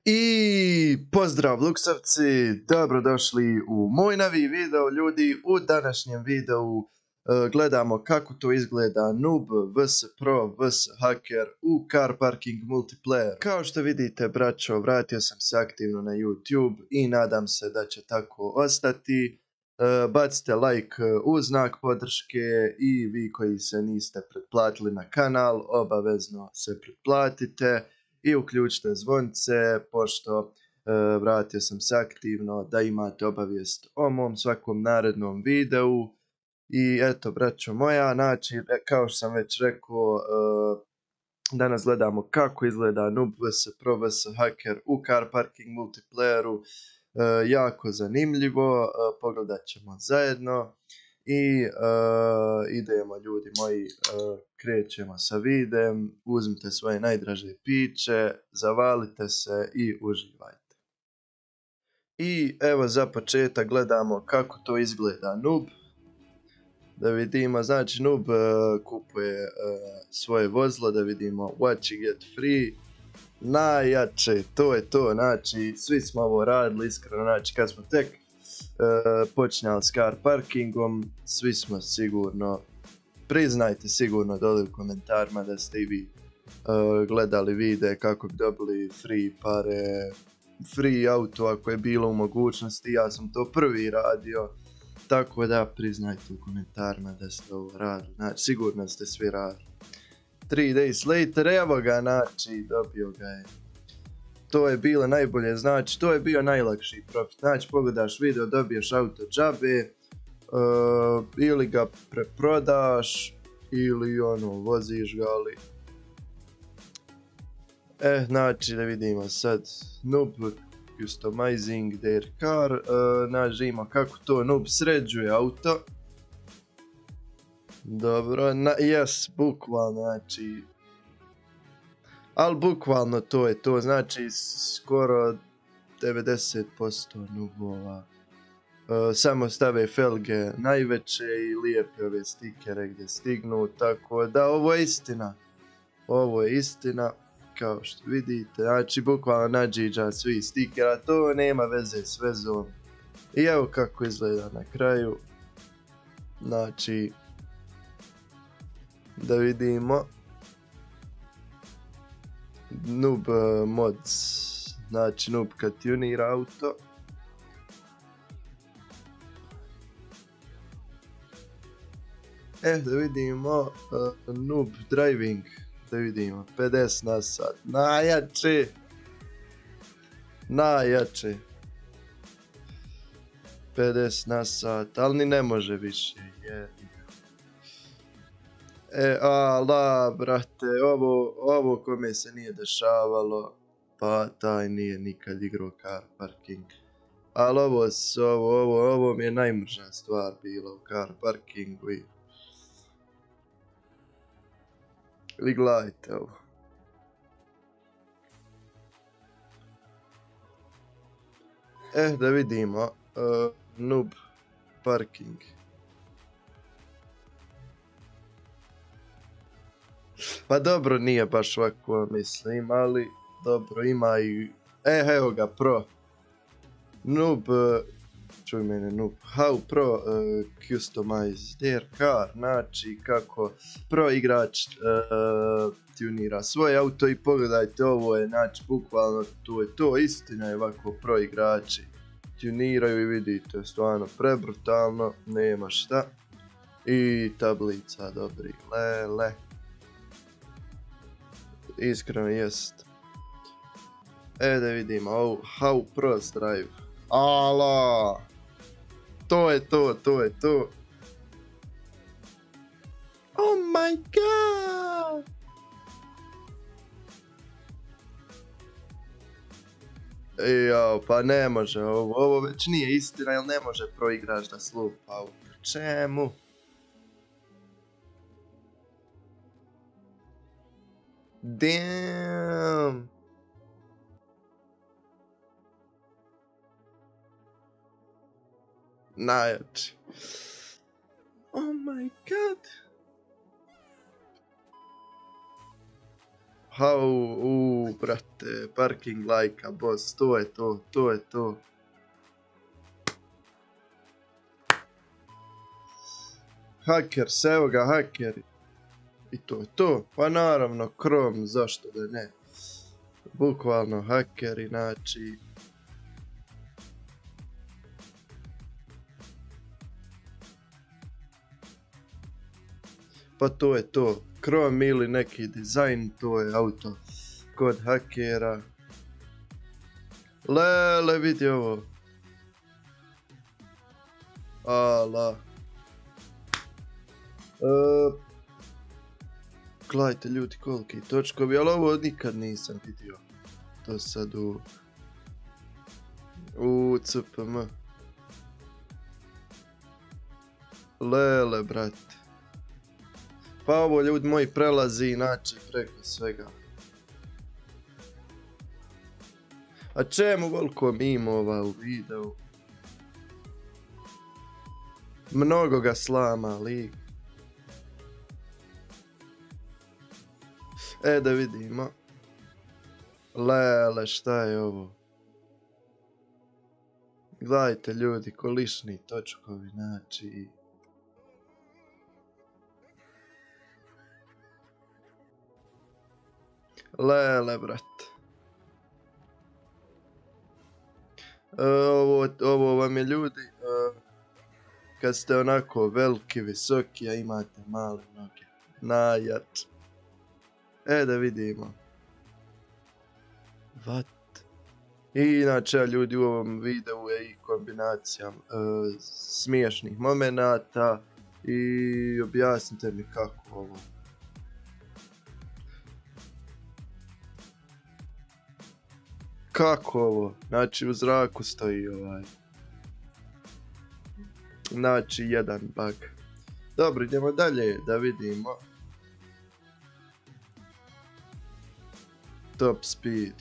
I pozdrav luksavci, dobrodošli u moj novi video ljudi. U današnjem videu gledamo kako to izgleda noob vs pro vs hacker u car parking multiplayer. Kao što vidite braćo, vratio sam se aktivno na YouTube i nadam se da će tako ostati. Bacite like u znak podrške i vi koji se niste pretplatili na kanal, obavezno se pretplatite. I uključite zvonce, pošto vratio sam se aktivno da imate obavijest o mom svakom narednom videu. I eto braćo moja, znači kao što sam već rekao, danas gledamo kako izgleda noob vs pro vs hacker u car parking multiplayeru. Jako zanimljivo, pogledat ćemo zajedno. I idemo ljudi moji, krećemo sa videom, uzmite svoje najdraže piće, zavalite se i uživajte. I evo za početak gledamo kako to izgleda noob. Da vidimo, znači noob kupuje svoje vozilo, da vidimo what you get free. Najjače, to je to, znači svi smo ovo radili iskreno, znači kad smo tek počinjali s car parkingom, svi smo sigurno, priznajte sigurno dole u komentarima da ste i vi gledali videe kako bi dobili free pare, free auto ako je bilo u mogućnosti. Ja sam to prvi radio, tako da priznajte u komentarima da ste ovo radili, znači sigurno ste svi radili. 3 days later, evo ga, znači dobio ga je. To je bilo najbolje, znači to je bio najlakši profit. Znači pogledaš video, dobiješ auto džabe, ili ga preprodaš ili voziš ga, ali znači da vidimo sad noob customizing their car. Znači ima kako to noob sređuje auto. Dobro, yes, bukvalno, znači ali bukvalno to je to, znači skoro 90% noobova samo stave felge najveće i lijepe ove stikere gdje stignu, tako da ovo je istina. Ovo je istina, kao što vidite, znači bukvalno nadžiđa svi stikera, to nema veze s vezom. I evo kako izgleda na kraju, znači da vidimo. Noob mods, znači noob kad tunira auto. Da vidimo noob driving, da vidimo 50 na sat, najjače, najjače 50 na sat, ali ni ne može više. Ala, brate, ovo kome se nije dešavalo, pa taj nije nikad igrao car parking. Ali ovo mi je najmrža stvar bila u car parkingu. Vi gledajte ovo. Da vidimo noob parking. Pa dobro, nije baš ovako mislim, ali dobro, ima i... evo ga, pro. Noob, čuj mene noob, how pro customize their car, znači kako pro igrač tunira svoje auto. I pogledajte, ovo je, znači bukvalno to je to, istina je, ovako pro igrači tuniraju i vidite, stvarno prebrutalno, nema šta. I tablica dobri, lele. Iskreno jest. Da vidimo, how pros drive. Ala! To je to, to je to. Oh my god! Jao, pa ne može ovo već nije istina, jer ne može pro igrač da slupa auto. Čemu? Damn. Najjači. Oh my god. Brate, parking lajka, boss, to je to. Hakers, evo ga, hakeri. I to je to. Pa naravno, Chrome, zašto da ne? Bukvalno hakeri, znači... Pa to je to. Chrome ili neki dizajn, to je auto kod hakera. Lele, vidi ovo. Ala. Gledajte ljudi koliki točkovi, ali ovo nikad nisam vidio. To sad u CPM. Lele, brate. Pa ovo ljudi moji prelazi inače preko svega. A čemu veliko mimova u videu? Mnogo ga slama lik. Da vidimo. Lele, šta je ovo? Gledajte ljudi, kolišni točkovi, znači... Lele, brate. Ovo vam je ljudi, kad ste onako veliki, visoki, a imate male noge. Najjače. Da vidimo. What? I inače ljudi u ovom videu je i kombinacija smiješnih momenata i objasnite mi kako ovo. Kako ovo? Znači u zraku stoji ovaj. Znači jedan bug. Dobro, idemo dalje da vidimo. Top speed.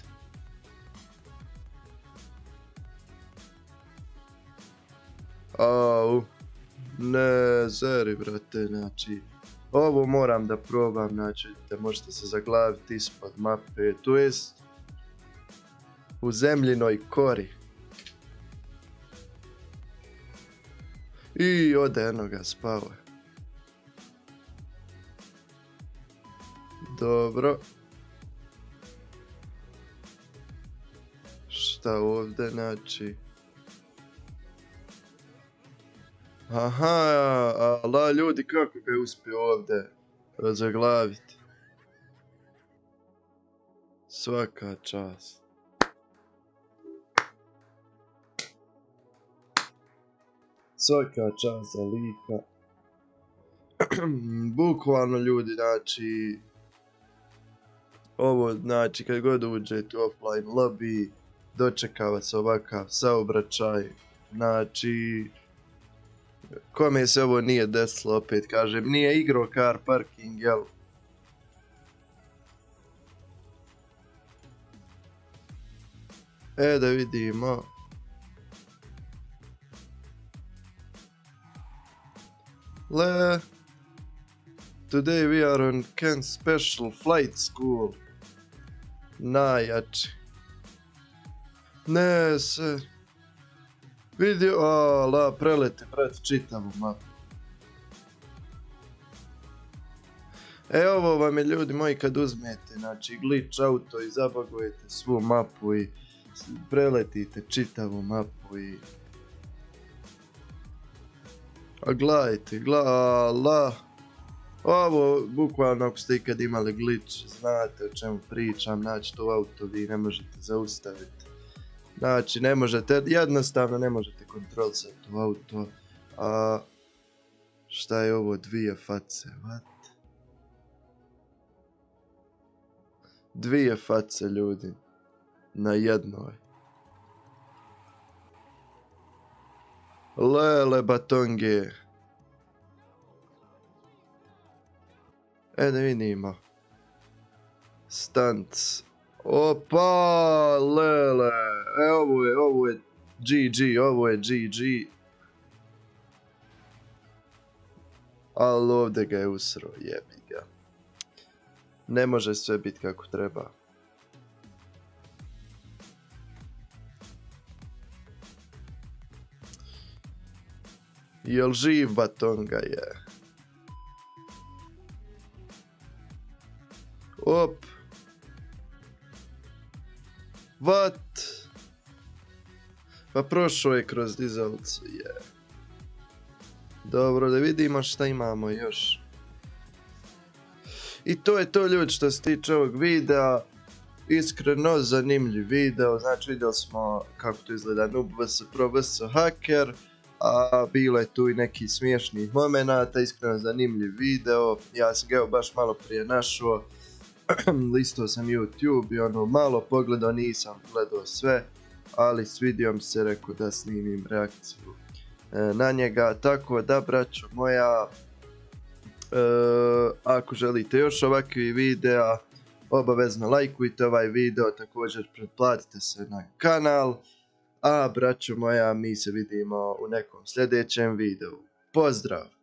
Au. Ne, zeri brate, znači. Ovo moram da probam, znači da možete se zaglaviti ispod mape, to jest u zemljinoj kori. I ode jednoga spava. Dobro. Šta ovdje, znači? Aha, ala ljudi, kako ga je uspio ovdje zaglaviti? Svaka čast. Svaka čast za lika. Bukvalno ljudi, znači... Ovo, znači, kad god uđete u offline lobby, dočekava se ovakav saobraćaj. Znači... Kome se ovo nije desilo, opet kažem, nije igro car parking, jel? Da vidimo. Today we are on Kent Special Flight School. Najjači. Ne se... Vidio, preleti pred čitavu mapu. Ovo vam je ljudi moji kad uzmete, znači glitch auto i zabagujete svu mapu i preletite čitavu mapu i... A gledajte, ovo, bukvalno ako ste ikad imali glitch, znate o čemu pričam, znači to auto vi ne možete zaustaviti. Znači, ne možete, jednostavno ne možete kontrolisati to auto. A šta je ovo, dvije face, what? Dvije face, ljudi. Na jednoj. Lele batonge. Da vidimo. Stunts. Opa, lele. Ovo je GG. Ali ovdje ga je usro, jebi ga. Ne može sve biti kako treba. Jel živ Batonga je? Op. What? Pa prošao je kroz dizalicu, je. Dobro, da vidimo šta imamo još. I to je to, ljudi, što se tiče ovog videa. Iskreno zanimljiv video, znači vidjeli smo kako to izgleda Noob vs Pro vs Hacker, a bilo je tu i neki smiješnih momenata, iskreno zanimljiv video. Ja sam ga evo baš malo prije našao, listao sam YouTube i ono malo pogledao, nisam gledao sve, ali svidio mi se, rekao da snimim reakciju na njega. Tako da, braćo moja, ako želite još ovakvih videa, obavezno lajkujte ovaj video, također pretplatite se na kanal, a braćo moja, mi se vidimo u nekom sljedećem videu. Pozdrav!